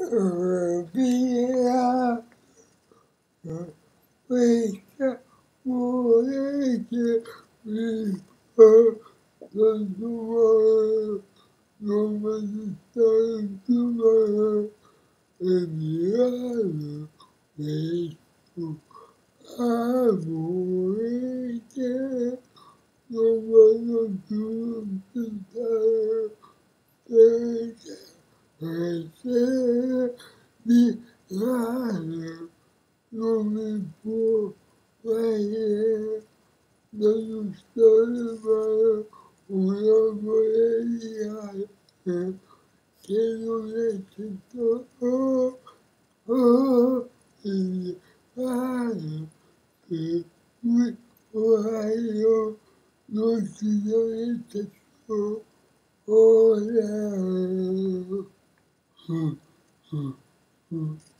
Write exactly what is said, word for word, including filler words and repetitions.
via questa volete mi fa tanto come si sta e mi hanno detto amore che non voglio più pensare perché e se mi hanno non mi può vedere non stare male una poesia che non è tutto oh, oh, il mare che qui voglio non si dovete so ora.